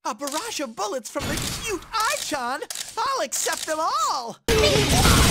A barrage of bullets from the cute Archon? I'll accept them all! Me too!